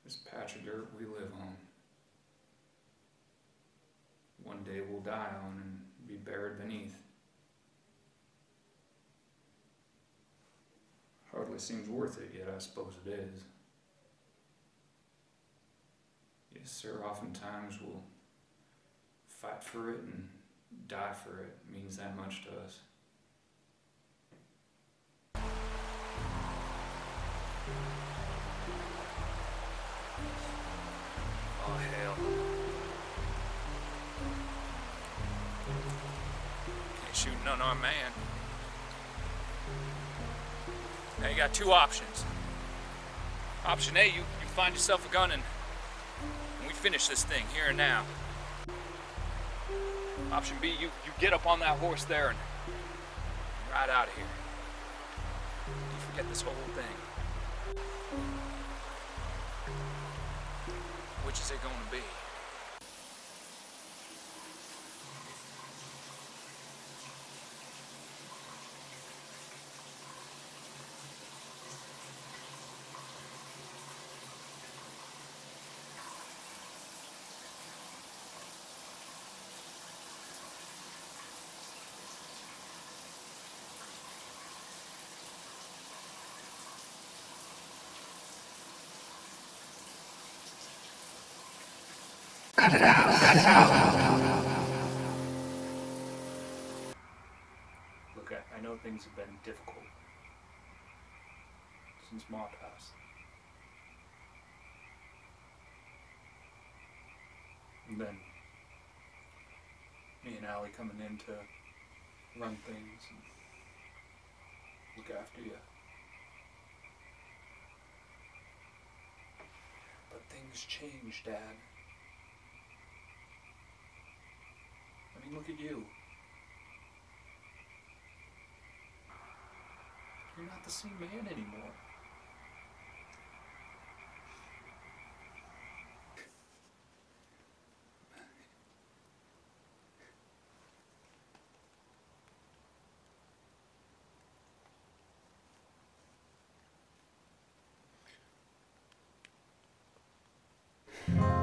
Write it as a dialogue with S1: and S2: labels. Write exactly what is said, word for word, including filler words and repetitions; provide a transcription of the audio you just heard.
S1: this patch of dirt we live on, one day we'll die on and be buried beneath. Hardly seems worth it, yet I suppose it is. Yes, sir, oftentimes we'll fight for it and die for it. It means that much to us.
S2: Oh, hell. Can't shoot an unarmed man. Now you got two options. Option A, you, you find yourself a gun and, and we finish this thing here and now. Option B, you, you get up on that horse there and ride out of here. You forget this whole thing. Which is it going to be?
S3: Cut it out, cut it out.
S1: Look, I, I know things have been difficult since Ma passed. And then me and Allie coming in to run things and look after you. But things change, Dad. I mean, look at you. You're not the same man anymore.
S3: Cut